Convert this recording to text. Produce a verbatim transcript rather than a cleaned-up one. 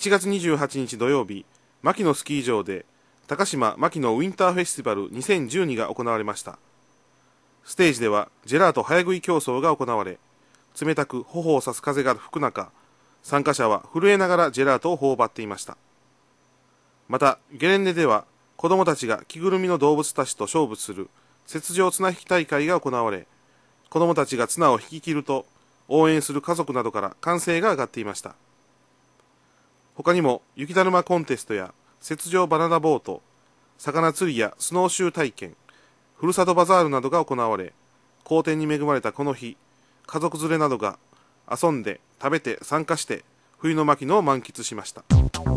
しちがつにじゅうはちにち土曜日、牧野スキー場で高島牧野ウィンターフェスティバルにせんじゅうにが行われました。ステージではジェラート早食い競争が行われ、冷たく頬を刺す風が吹く中、参加者は震えながらジェラートを頬張っていました。また、ゲレンデでは子供たちが着ぐるみの動物たちと勝負する雪上綱引き大会が行われ、子供たちが綱を引き切ると応援する家族などから歓声が上がっていました。他にも雪だるまコンテストや雪上バナナボート、魚釣りやスノーシュー体験、ふるさとバザールなどが行われ、好天に恵まれたこの日、家族連れなどが遊んで食べて参加して冬の牧野を満喫しました。